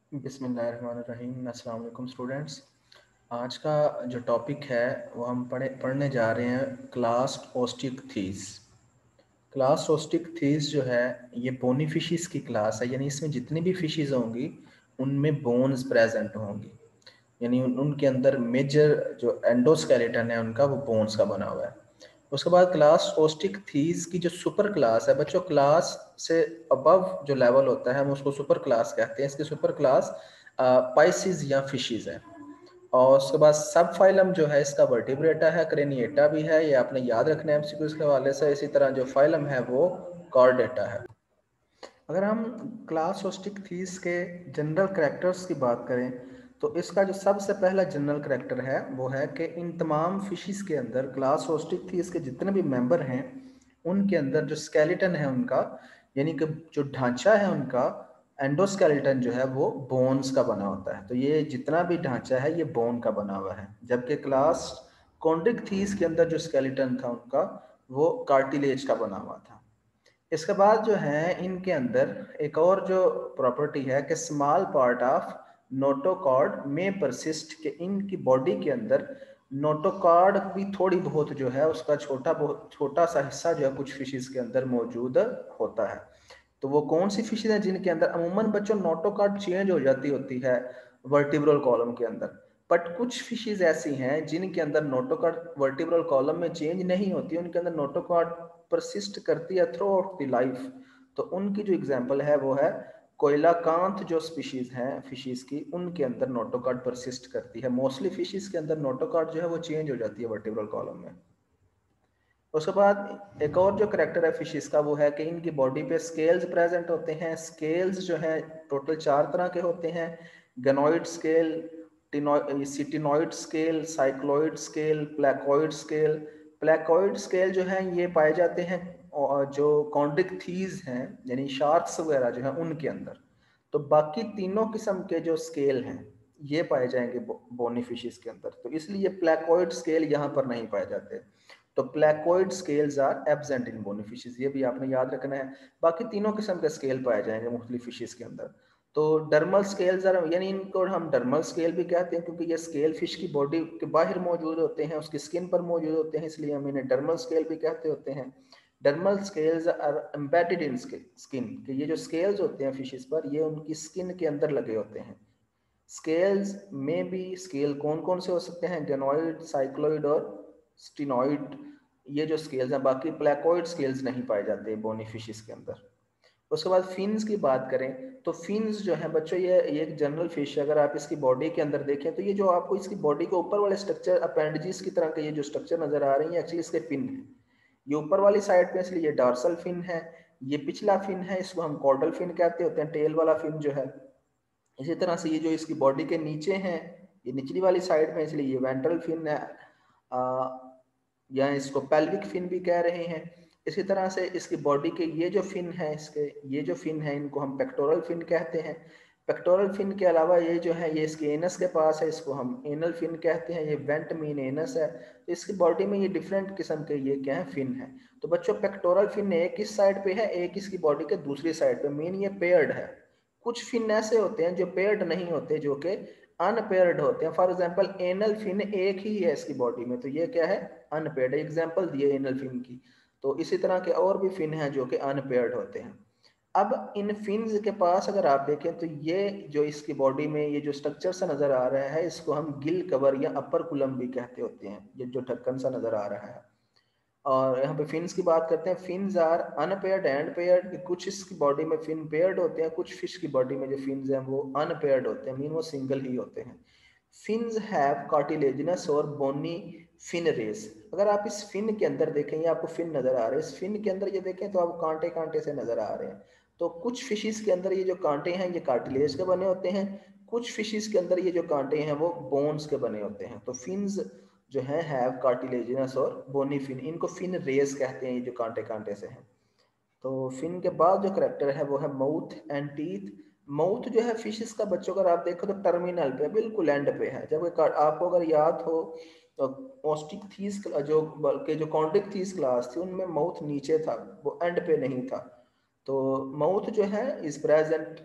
बिस्मिल्लाहिर्रहमानिर्रहीम। अस्सलाम वालेकुम स्टूडेंट्स। आज का जो टॉपिक है वो हम पढ़ने जा रहे हैं क्लास ओस्टिकथीस। क्लास ओस्टिकथीस जो है ये बोनी फिशिस की क्लास है, यानी इसमें जितनी भी फिशिस होंगी उनमें बोन्स प्रेजेंट होंगी, यानी उनके अंदर मेजर जो एंडोस्केलेटन है उनका वो बोन्स का बना हुआ है। उसके बाद क्लास ओस्टिकथीस की जो सुपर क्लास है बच्चों, क्लास से अबव जो लेवल होता है हम उसको सुपर क्लास कहते हैं। इसकी सुपर क्लास पाइसिस या फिशिज है। और उसके बाद सब फाइलम जो है इसका वर्टिब्रेटा है, क्रेनिएटा भी है, ये आपने याद रखना है एमसीक्यूज के हवाले से। इसी तरह जो फाइलम है वो कॉर्डेटा है। अगर हम क्लास ओस्टिकथीस के जनरल करैक्टर्स की बात करें तो इसका जो सबसे पहला जनरल करैक्टर है वो है कि इन तमाम फिशिस के अंदर क्लास ओस्टिकथीस के जितने भी मेंबर हैं उनके अंदर जो स्केलेटन है उनका, यानी कि जो ढांचा है उनका, एंडोस्केलेटन जो है वो बोन्स का बना होता है। तो ये जितना भी ढांचा है ये बोन का बना हुआ है, जबकि क्लास कॉन्ड्रिकथीस के अंदर जो स्केलेटन था उनका वो कार्टिलेज का बना हुआ था। इसके बाद जो है इनके अंदर एक और जो प्रॉपर्टी है कि स्मॉल पार्ट ऑफ नोटोकॉर्ड में परसिस्ट, कि इनकी बॉडी के अंदर नोटोकॉर्ड भी थोड़ी बहुत जो है उसका छोटा सा हिस्सा जो है कुछ फिशेस के अंदर मौजूद होता है। तो वो कौन सी फिशेज हैं जिनके अंदर अमूमन बच्चों नोटोकॉर्ड चेंज हो जाती होती है वर्टिब्रल कॉलम के अंदर, बट कुछ फिशेज ऐसी हैं जिनके अंदर नोटोकॉर्ड वर्टिब्रल कॉलम में चेंज नहीं होती, उनके अंदर नोटोकॉर्ड परसिस्ट करती है थ्रू आउट द लाइफ। तो उनकी जो एग्जांपल है वो है कोयलाकांत, जो स्पीशीज हैं फिशेस की उनके अंदर नोटोकॉर्ड परसिस्ट करती है। मोस्टली फिशेस के अंदर नोटोकॉर्ड जो है वो चेंज हो जाती है वर्टिब्रल कॉलम में। उसके बाद एक और जो करेक्टर है फिशेस का वो है कि इनकी बॉडी पे स्केल्स प्रेजेंट होते हैं। स्केल्स जो है टोटल 4 तरह के होते हैं: ganoid scale, ctenoid scale, cycloid scale, placoid scale. Placoid scale जो है ये पाए जाते हैं जो कॉन्ड्रिकथीज हैं यानी शार्क्स वगैरह जो है उनके अंदर। तो बाकी तीनों किस्म के जो स्केल हैं ये पाए जाएंगे बोनी फिशेस के अंदर, तो इसलिए प्लेकोइड स्केल यहाँ पर नहीं पाए जाते। तो placoid scales are absent in bony fishes, ये भी आपने याद रखना है। बाकी तीनों किस्म के स्केल पाए जाएंगे मुख्तलिफ फिशेस के अंदर। तो डर्मल स्केल्स आर, यानी इनको हम डर्मल स्केल भी कहते हैं क्योंकि ये स्केल फिश की बॉडी के बाहर मौजूद होते हैं, उसकी स्किन पर मौजूद होते हैं, इसलिए हम इन्हें डर्मल स्केल भी कहते होते हैं। Dermal scales are embedded in skin, कि ये जो स्केल्स होते हैं फिशेस पर ये उनकी स्किन के अंदर लगे होते हैं। स्केल्स में भी स्केल कौन कौन से हो सकते हैं? गेनोइड, साइक्लोइड और स्टिनोइड, ये जो स्केल्स हैं। बाकी प्लेकोइड स्केल्स नहीं पाए जाते बोनी फिशेस के अंदर। उसके बाद फिन्स की बात करें तो फिन्स जो है बच्चों ये एक जनरल फिश है। अगर आप इसकी बॉडी के अंदर देखें तो ये जो आपको इसकी बॉडी के ऊपर वाले स्ट्रक्चर अपेंडिजेस की तरह के ये जो स्ट्रक्चर नजर आ रही है एक्चुअली इसके फिन है। ये ऊपर वाली साइड पे इसलिए ये डार्सल फिन है, ये पिछला फिन है, इसको हम कॉर्डल फिन कहते होते हैं, टेल वाला फिन जो है। इसी तरह से ये जो इसकी बॉडी के नीचे हैं ये निचली वाली साइड में, इसलिए ये वेंट्रल फिन है, या इसको पेल्विक फिन भी कह रहे हैं। इसी तरह से इसकी बॉडी के ये जो फिन है, इसके ये जो फिन है इनको हम पेक्टोरल फिन कहते हैं। पेक्टोरल फिन के अलावा ये जो है ये इसके एनस के पास है, इसको हम एनल फिन कहते हैं। ये वेंट मीन एनस है, तो इसकी बॉडी में ये डिफरेंट किस्म के ये क्या है, फिन है। तो बच्चों पेक्टोरल फिन एक इस साइड पे है, एक इसकी बॉडी के दूसरी साइड पे, मीन ये पेयर्ड है। कुछ फिन ऐसे होते हैं जो पेयर्ड नहीं होते, जो कि अनपेयर्ड होते हैं। फॉर एग्जांपल एनल फिन एक ही है इसकी बॉडी में, तो ये क्या है, अनपेयर्ड। एग्जांपल दिए एनल फिन की। तो इसी तरह के और भी फिन हैं जो कि अनपेयर्ड होते हैं। अब इन फिन्स के पास अगर आप देखें तो ये जो इसकी बॉडी में ये जो स्ट्रक्चर सा नजर आ रहा है इसको हम गिल कवर या अपर कुलम भी कहते होते हैं, ये जो ढक्कन सा नजर आ रहा है। और यहाँ पे फिन्स की बात करते हैं, fins are unpaired and paired. कुछ इसकी बॉडी में फिन पेयर्ड होते हैं, कुछ फिश की बॉडी में जो फिन्स हैं वो अनपेयर्ड होते हैं, मीन वो सिंगल ही होते हैं। फिन्स हैव कार्टिलेजिनस और बोनी फिन रेस। अगर आप इस फिन के अंदर देखें, ये आपको फिन नजर आ रहे हैं, इस फिन के अंदर ये देखें तो आपको कांटे कांटे से नजर आ रहे हैं। तो कुछ फिशेस के अंदर ये जो कांटे हैं ये कार्टिलेज के बने होते हैं, कुछ फिशेस के अंदर ये जो कांटे हैं वो बोन्स के बने होते हैं। तो फिन्स जो है हैव कार्टिलेजिनस और बोनी फिन, इनको फिन रेस कहते हैं, ये जो कांटे कांटे से हैं। तो फिन के बाद जो करेक्टर है वो है माउथ एंड टीथ। माउथ जो है फिशेस का बच्चों अगर आप देखो तो टर्मिनल पे, बिल्कुल एंड पे है। जब आपको अगर याद हो तो ऑस्टिकथीस जो बल्कि जो कॉन्ड्रिकथीस क्लास थी उनमें माउथ नीचे था, वो एंड पे नहीं था। तो माउथ जो है is present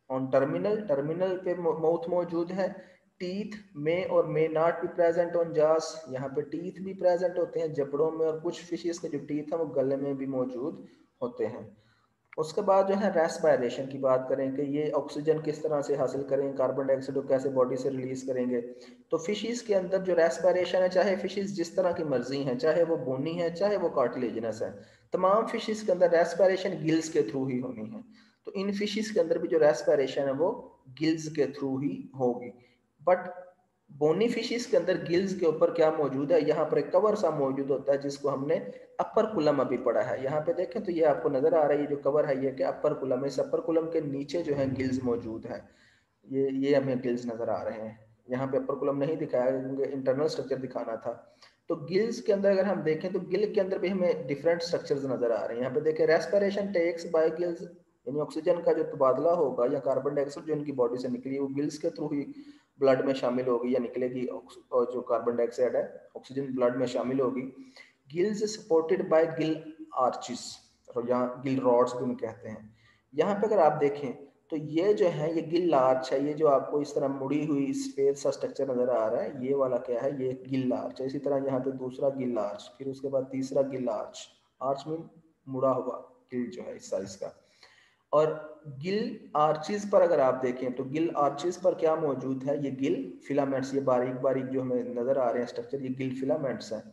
on terminal, terminal पे माउथ मौजूद है। टीथ में और may not be present on jaws, यहाँ पे टीथ भी प्रेजेंट होते हैं जबड़ों में, और कुछ फिशेस के जो टीथ हैं वो गले में भी मौजूद होते हैं। उसके बाद जो है रेस्पिरेशन की बात करें कि ये ऑक्सीजन किस तरह से हासिल करें, कार्बन डाइऑक्साइड को कैसे बॉडी से रिलीज करेंगे। तो फिशेस के अंदर जो रेस्पिरेशन है, चाहे फिशेस जिस तरह की मर्जी हैं, चाहे वो बोनी है चाहे वो कार्टिलेजिनस है, तमाम फिशेस के अंदर रेस्पिरेशन गिल्स के थ्रू ही होनी है। तो इन फिशेस के अंदर भी जो रेस्पिरेशन है वो गिल्स के थ्रू ही होगी। बट बोनी फिशेस के अंदर गिल्स के ऊपर क्या मौजूद है, यहाँ पर एक कवर सा मौजूद होता है जिसको हमने अपर कुलम अभी पढ़ा है। यहाँ पे देखें तो ये आपको नजर आ रहा है, ये जो कवर है ये कि अपर कुलम है। इस अपर कुलम के नीचे जो है गिल्स मौजूद है, ये हमें गिल्स नजर आ रहे हैं। यहाँ पे अपर कुलम नहीं दिखाया क्योंकि इंटरनल स्ट्रक्चर दिखाना था। तो गिल्स के अंदर अगर हम देखें तो गिल के अंदर भी हमें डिफरेंट स्ट्रक्चर्स नजर आ रहे हैं। यहाँ पे देखें रेस्पिरेशन टेक्स बाय गिल्स, यानी ऑक्सीजन का जो तबादला होगा या कार्बन डाइऑक्साइड जो इनकी बॉडी से निकली वो गिल्स के थ्रू ही ब्लड में शामिल होगी या निकलेगी, और जो कार्बन डाइऑक्साइड है ऑक्सीजन ब्लड में शामिल होगी। Gills supported by gill arches, और यहाँ गिल रॉड्स भी कहते हैं। यहाँ पे अगर आप देखें तो ये जो है ये गिल आर्च है, ये जो आपको इस तरह मुड़ी हुई सफेद सा स्ट्रक्चर नजर आ रहा है, ये वाला क्या है, ये गिल आर्च है। इसी तरह यहाँ पे दूसरा गिल आर्च, फिर उसके बाद तीसरा गिल आर्च, आर्च मीन मुड़ा हुआ गिल जो है इस साइज का। और गिल आर्चिस पर अगर आप देखें तो गिल आर्चिस पर क्या मौजूद है, ये गिल फिलामेंट्स, ये बारीक बारीक जो हमें नजर आ रहे हैं स्ट्रक्चर, ये गिल फिलामेंट्स हैं।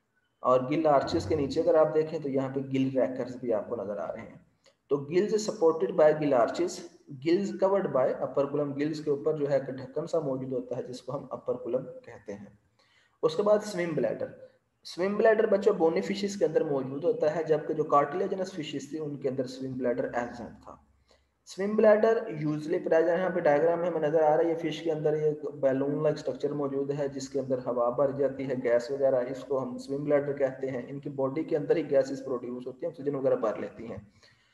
और गिल आर्चिस के नीचे अगर आप देखें तो यहाँ पे गिल रैकर्स भी आपको नजर आ रहे हैं। तो gills supported by gill arches, gills covered by operculum, गिल्स के ऊपर जो है ढक्कन सा मौजूद होता है जिसको हम अपर कुलम कहते हैं। उसके बाद स्विम ब्लैडर, स्विम ब्लैडर बच्चों बोनी फिशेस के अंदर मौजूद होता है, जबकि जो कार्टिलेजिनस फिशेस थी उनके अंदर स्विम ब्लैडर एब्सेंट था। स्विम ब्लैडर यूजली प्रेजेंट, यहाँ पे डायग्राम में हमें नजर आ रहा है, ये फिश के अंदर एक बैलून लाइक स्ट्रक्चर मौजूद है जिसके अंदर हवा भर जाती है, गैस वगैरह, इसको हम स्विम ब्लैडर कहते हैं। इनकी बॉडी के अंदर ही गैसेस प्रोड्यूस होती हैं, ऑक्सीजन वगैरह भर लेती हैं।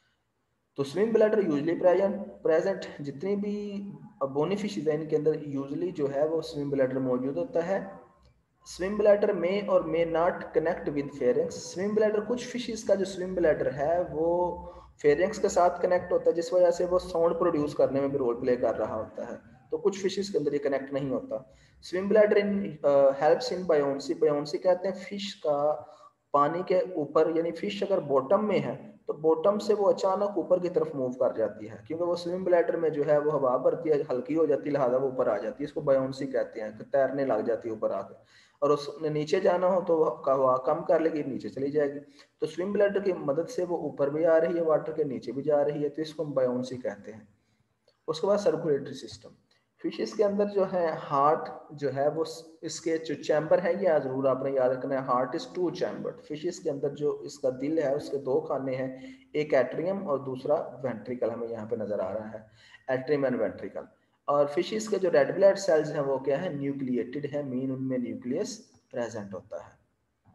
तो स्विम ब्लैडर यूजली प्रेजेंट, जितनी भी बोनी फिशेज है इनके अंदर यूजली जो है वो स्विम ब्लैडर मौजूद होता है। स्विम ब्लैडर में और may not connect with pharynx, swim bladder कुछ फिशेस का जो स्विम ब्लैडर है वो फेरेंक्स के साथ कनेक्ट होता है, जिस वजह से वो साउंड प्रोड्यूस करने में भी रोल प्ले कर रहा होता है। तो कुछ फिशेस के अंदर ये कनेक्ट नहीं होता। Swim bladder in helps in buoyancy, buoyancy कहते हैं फिश का पानी के ऊपर, यानी फिश अगर बॉटम में है तो बॉटम से वो अचानक ऊपर की तरफ मूव कर जाती है, क्योंकि वो स्विम ब्लैडर में जो है वो हवा भरती है, हल्की हो जाती है, लिहाजा वो ऊपर आ जाती है। इसको बायोन्सी कहते हैं, तैरने लग जाती है ऊपर आके। और उसने नीचे जाना हो तो हवा कम कर लेगी, नीचे चली जाएगी। तो स्विम ब्लैडर की मदद से वो ऊपर भी आ रही है, वाटर के नीचे भी जा रही है, तो इसको हम बायोन्सी कहते हैं। उसके बाद सर्कुलेटरी सिस्टम, फिशेस के अंदर जो है हार्ट जो है वो, इसके जो चैम्बर है ये जरूर आपने याद रखना है, heart is two chambered. Fishes के अंदर जो इसका दिल है उसके दो खाने हैं, एक एट्रियम और दूसरा वेंट्रिकल, हमें यहाँ पे नजर आ रहा है, एट्रियम एंड वेंट्रिकल। और फिशेस के जो रेड ब्लड सेल्स हैं वो क्या है, न्यूक्लिएटेड है, मीन उनमें न्यूक्लियस प्रेजेंट होता है।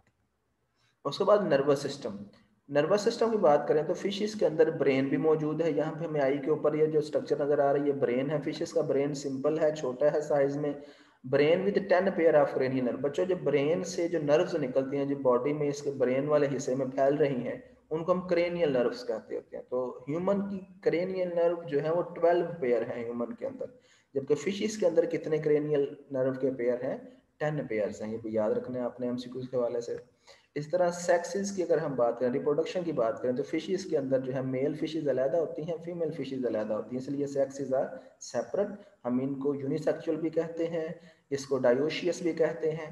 उसके बाद नर्वस सिस्टम, नर्वस सिस्टम की बात करें तो फिशेस के अंदर ब्रेन भी मौजूद है। यहाँ पे हमें आई के ऊपर ये जो स्ट्रक्चर नजर आ रही है ब्रेन है, फिशेस का ब्रेन सिंपल है, छोटा है साइज में। Brain with 10 pair of cranial nerve, बच्चों जो ब्रेन से जो नर्व्स निकलती हैं जो बॉडी में इसके ब्रेन वाले हिस्से में फैल रही हैं उनको हम क्रेनियल नर्व्स कहते होते हैं। तो ह्यूमन की क्रेनियल नर्व जो है वो 12 पेयर है ह्यूमन के अंदर, जबकि फिशेस के अंदर कितने क्रेनियल नर्व के पेयर हैं, 10 पेयर हैं। ये भी याद रखना है आपने एमसीक्यूज के हवाले से। इस तरह सेक्सेस की अगर हम बात करें, रिप्रोडक्शन की बात करें, तो फिशेस के अंदर जो है मेल फिशेस अलहदा होती हैं, फीमेल फिशेस अलहदा होती हैं, इसलिए सेक्सेस आर सेपरेट। हम इनको यूनिसेक्सुअल भी कहते हैं, इसको डायोशियस भी कहते हैं।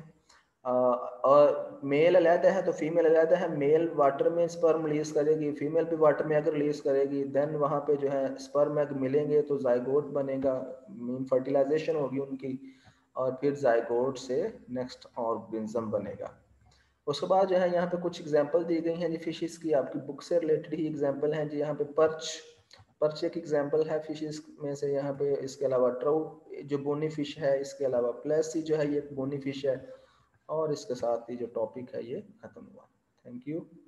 और मेल अलहदा है तो फीमेल अलहदा है, मेल वाटर में स्पर्म रिलीज करेगी, फीमेल भी वाटर में अगर रिलीज करेगी, देन वहाँ पे जो है स्पर्म एग मिलेंगे तो जाइगोट बनेगा, मीन फर्टिलाइजेशन होगी उनकी, और फिर जाइगोट से नेक्स्ट ऑर्गेनिज्म बनेगा। उसके बाद जो है यहाँ पे कुछ एग्जांपल दी गई हैं जी फिशेस की, आपकी बुक से रिलेटेड ही एग्जांपल हैं जी। यहाँ पे पर्च, पर्च एक एग्जांपल है फिशेस में से। यहाँ पे इसके अलावा ट्राउट जो बोनी फिश है, इसके अलावा प्लेसी जो है ये बोनी फिश है। और इसके साथ ही जो टॉपिक है ये खत्म हुआ। Thank you.